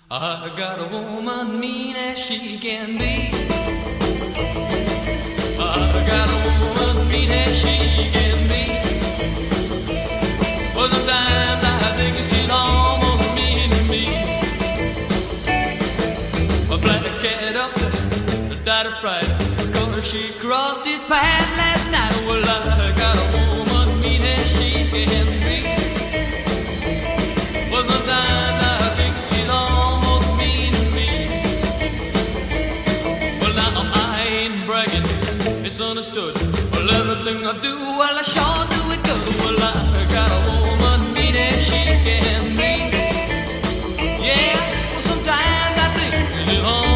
I got a woman mean as she can be. I got a woman mean as she can be. Well, sometimes I think she's almost mean to me. A black cat up there died of fright because she crossed his path last night. Well, I got a woman mean as she can be. Well, sometimes I think she's almost mean to me. Well, now I ain't bragging, it's understood. Well, everything I do, well, I sure do it good. Well, I got a woman mean as she can be. Yeah, well, sometimes I think she's almost